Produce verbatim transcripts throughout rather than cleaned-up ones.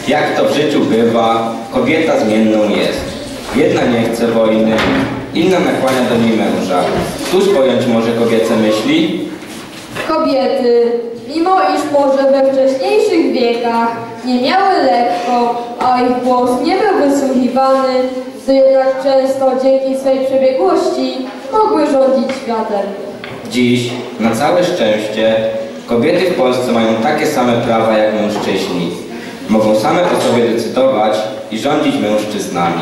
Jak to w życiu bywa, kobieta zmienną jest. Jedna nie chce wojny, inna nakłania do niej męża. Któż pojąć może kobiece myśli? Kobiety, mimo iż może we wcześniejszych wiekach nie miały lekko, a ich głos nie był wysłuchiwany, to jednak często dzięki swej przebiegłości mogły rządzić światem. Dziś, na całe szczęście, kobiety w Polsce mają takie same prawa jak mężczyźni. Mogą same o sobie decydować i rządzić mężczyznami.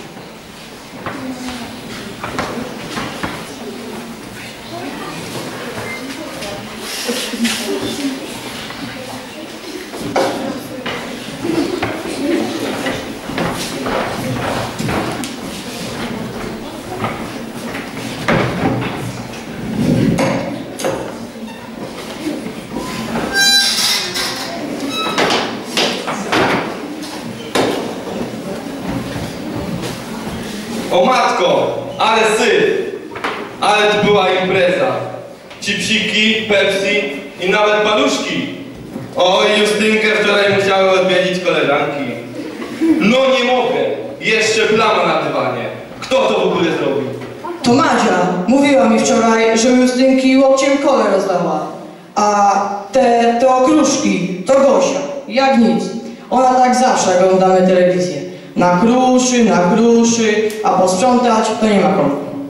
O matko, ale syf! Ale to była impreza. Cipsiki, Pepsi i nawet paluszki. Oj, Justynkę wczoraj musiały odwiedzić koleżanki. No nie mogę. Jeszcze plama na dywanie. Kto to w ogóle zrobił? To Madzia. Mówiła mi wczoraj, że Justynki łokciem kole rozdała. A te, te okruszki to Gosia. Jak nic. Ona tak zawsze, jak oglądamy telewizję. Na kruszy, na kruszy, a posprzątać to nie ma komu.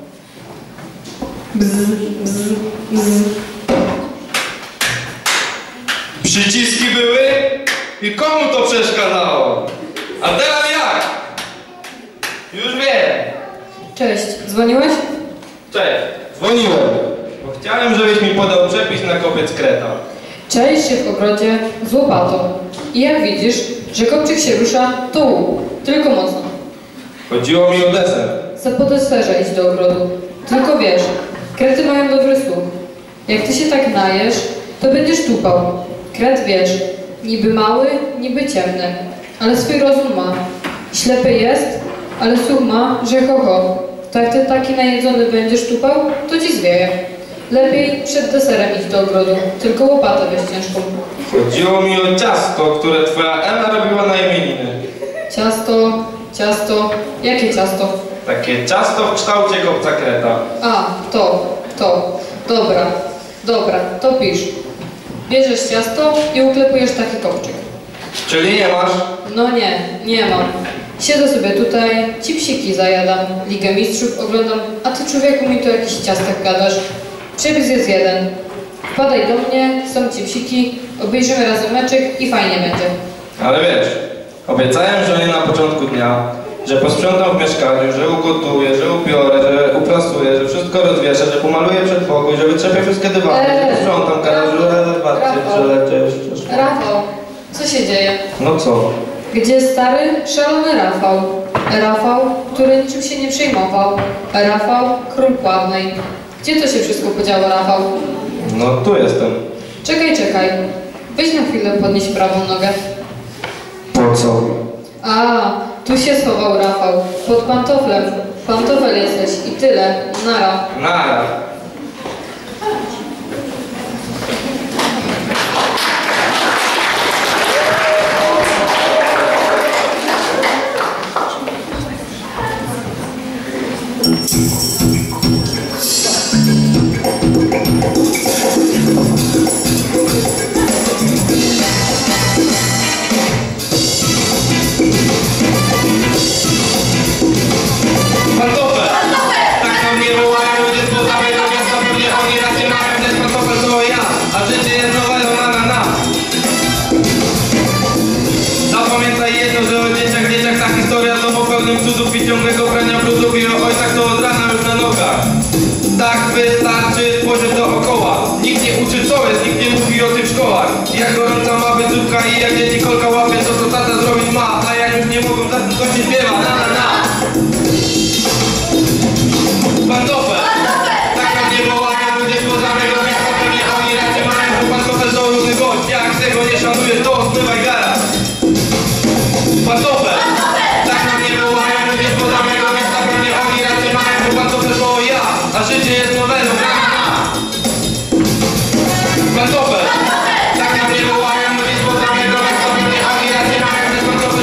Bzz, bzz, bzz. Przyciski były i komu to przeszkadzało? A teraz jak? Już wiem. Cześć, dzwoniłeś? Cześć, dzwoniłem, bo chciałem, żebyś mi podał przepis na kopiec kreta. Cześć się w ogrodzie z łopatą. I jak widzisz, że kopczyk się rusza, to łuk. Tylko mocno. Chodziło mi o deser. Za po deserze idź do ogrodu. Tylko wiesz, krety mają dobry słuch. Jak ty się tak najesz, to będziesz tupał. Kret wiesz, niby mały, niby ciemny, ale swój rozum ma. Ślepy jest, ale słuch ma, że ho ho. To jak ty taki najedzony będziesz tupał, to ci zwieje. Lepiej przed deserem idź do ogrodu, tylko łopatę weź ciężką. Chodziło mi o ciasto, które twoja Ela robiła na imieniny. Ciasto, ciasto, jakie ciasto? Takie ciasto w kształcie kopca kreta. A, to, to, dobra, dobra, to pisz. Bierzesz ciasto i uklepujesz taki kopczyk. Czyli nie masz? No nie, nie mam. Siedzę sobie tutaj, cipsiki zajadam, Ligę Mistrzów oglądam, a ty człowieku mi tu jakiś ciastek gadasz. Przepis jest jeden. Wpadaj do mnie, są cipsiki, obejrzymy razem meczek i fajnie będzie. Ale wiesz, obiecałem żonie na początku dnia, że posprzątam w mieszkaniu, że ugotuję, że ubiorę, że uprasuję, że wszystko rozwieszę, że pomaluję przedpokój, że wytrzepię wszystkie dywany, Eee, że posprzątam garaż, że zobaczcie, że lecie jeszcze. Rafał, co się dzieje? No co? Gdzie stary, szalony Rafał? Rafał, który niczym się nie przejmował. Rafał, król Kładnej. Gdzie to się wszystko podziało, Rafał? No tu jestem. Czekaj, czekaj. Weź na chwilę podnieś prawą nogę. Po co? A, tu się schował Rafał. Pod pantoflem. Pantofel jesteś i tyle. Nara. Nara. Pantofel! Tak na mnie wołają ludzie z całego miasta, pewnie oni raczej mają też pantofel to ja, a życie jest nowelą na na na. Zapamiętaj jedno, że o dzieciach, dzieciach ta historia to po pełnym cudów i ciągłego prania brudów i o ojcach to od rana już na nogach. Tak wystarczy spojrzeć dookoła. Nikt nie uczy co jest, nikt nie mówi o tym w szkołach. Jak gorąca ma bytówka i jak dzieci kolka łapie, to co tata zrobić ma, a jak już nie mogą, za to się śpiewa, na na na. Pantofel! Tak na mnie wołają ludzie z samego miasta, pewnie oni raczej mają, bo pantofel to różny gość. Jak tego nie szanujesz, to zmywaj gara. Pantofel! Tak na mnie wołają ludzie z samego miasta, pewnie oni raczej mają, bo pantofel to ja, a życie jest nowelą, na na na. Pantofel! Tak na mnie wołają ludzie z samego miasta, pewnie oni raczej mają, bo pantofel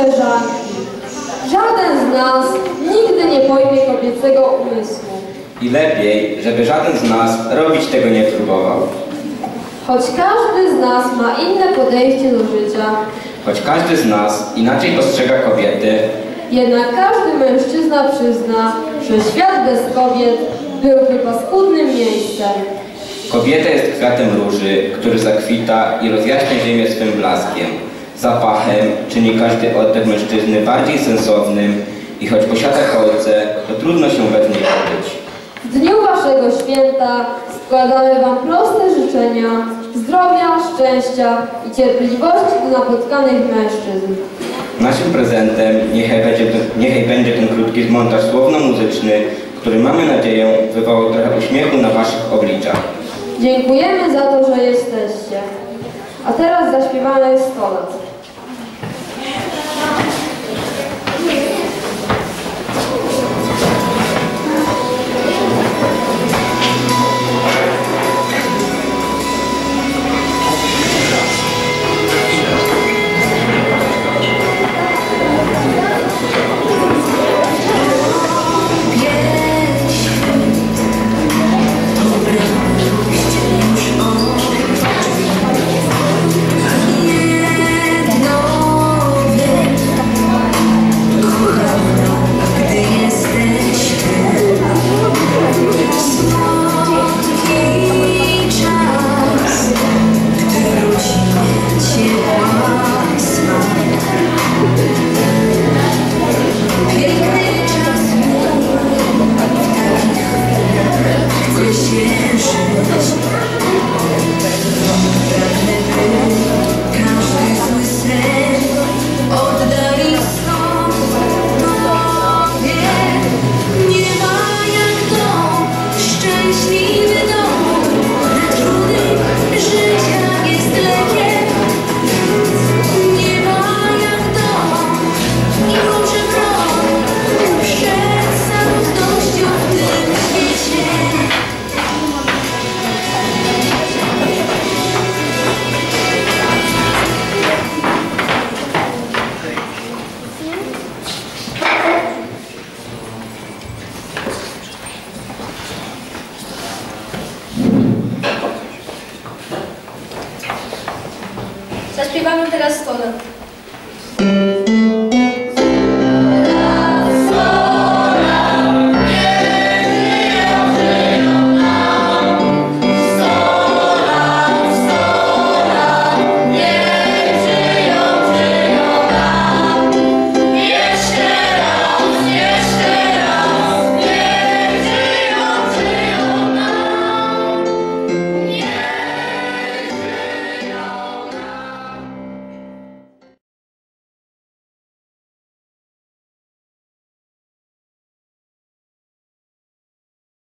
koleżanki. Żaden z nas nigdy nie pojmie kobiecego umysłu. I lepiej, żeby żaden z nas robić tego nie próbował. Choć każdy z nas ma inne podejście do życia, Choć każdy z nas inaczej postrzega kobiety, jednak każdy mężczyzna przyzna, że świat bez kobiet byłby paskudnym miejscem. kobieta jest kwiatem róży, który zakwita i rozjaśnia ziemię swym blaskiem. Zapachem czyni każdy oddech mężczyzny bardziej sensownym i choć posiada kolce, to trudno się bez niej obyć. W dniu waszego święta składamy wam proste życzenia zdrowia, szczęścia i cierpliwości do napotkanych mężczyzn. Naszym prezentem niechaj będzie, niechaj będzie ten krótki montaż słowno-muzyczny, który mamy nadzieję wywołał trochę uśmiechu na waszych obliczach. Dziękujemy za to, że jesteście. A teraz zaśpiewamy sto lat.